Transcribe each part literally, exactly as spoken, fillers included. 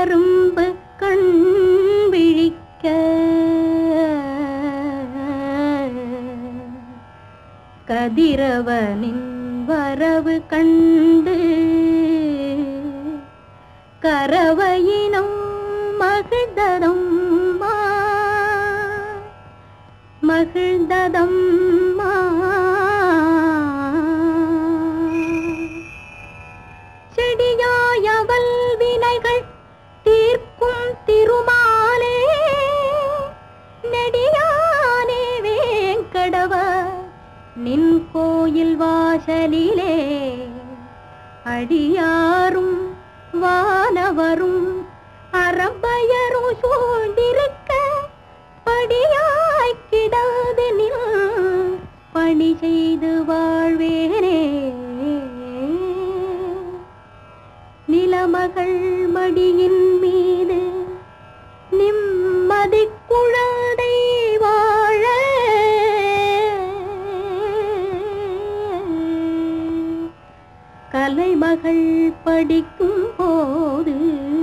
கரும்பு கண் விழிக்க கதிரவனின் வரவு கண்டு கரவையினம் மகிழ்ந்ததம்மா மகிழ்ந்ததம்மா செடியாயவல் வினைகள் தீர்க்கும் திருமாலே நெடியானே வேங்கடவ நின் கோயில் வாசலிலே அடியாரும் வானவரும் அறம்பயரும் சூழ்ந்திருக்க படியாய் கிடாது நில் பணி செய்து வாழ்வேனே நிலமகள் மடியின் மீது நிம்மதி குழந்தை வாழ கலைமகள் படிக்கும் போது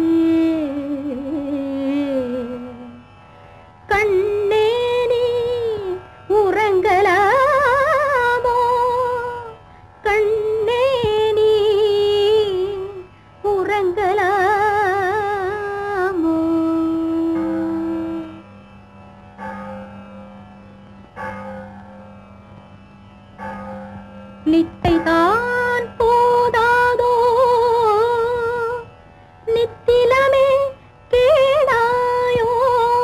கண்ணே நீ உறங்கலாமோ கண்ணே நீ உறங்கலாமோ நித்தை தான் போதாதோ நித்திலமே கேளாயோ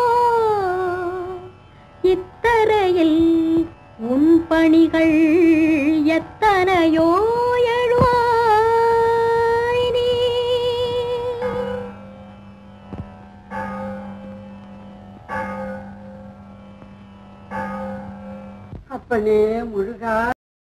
இத்தரையில் உன் பணிகள் எத்தனையோ எழுவாய் நீ அப்பனே முருகா